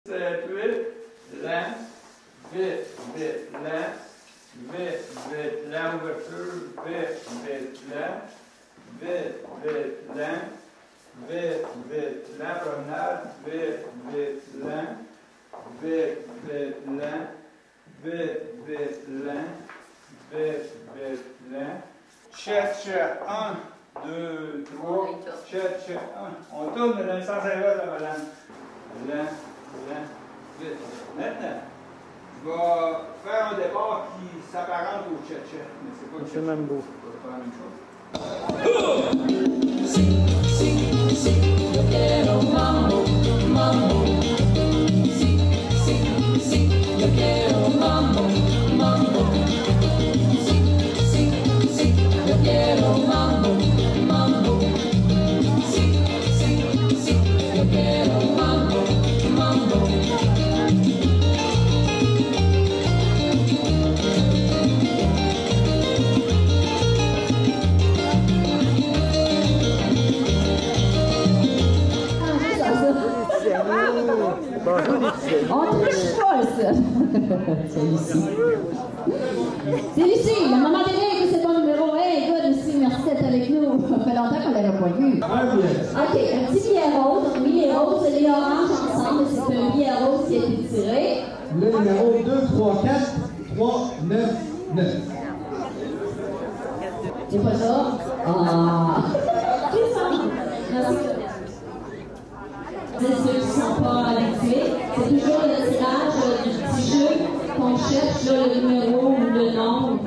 7, 8, lent, vite, vite, lent, vite, vite, lent, ouverture, vite, vite, lent, vite, vite, lent, vite, vite, lent, promenade, vite, vite, lent, vite, vite, lent, vite, vite, lent, vite, vite, lent, chet, chet, 1, 2, 3, chet, chet, 1. On tourne dans le sens inverse de la balance. Lent, lent, vite. Maintenant, je vais faire un départ qui s'apparente au chet-chet, mais c'est pas le c'est même beau. C'est pas la même chose. Yo quiero mambo, mambo. Sí, sí, sí. Yo quiero mambo, mambo. Sí, sí, sí. Yo quiero mambo, mambo. Sí, sí, sí. Yo quiero mambo, mambo. On triche pas, ça! C'est Lucie. C'est Lucie, la maman d'Éric, c'est ton numéro. Hey, good, Lucie, merci d'être avec nous. Ça fait longtemps qu'on l'avait pas vu. OK, un petit billet rose. Donc, oui, les roses et les oranges ensemble. C'est un billet rose qui a été tiré. Le numéro 2, 3, 4, 3, 9, 9. C'est pas ça? Ah! Merci. C'est ceux qui ne sont pas habitués. C'est toujours le tirage du petit jeu qu'on cherche là, le numéro ou le nom ou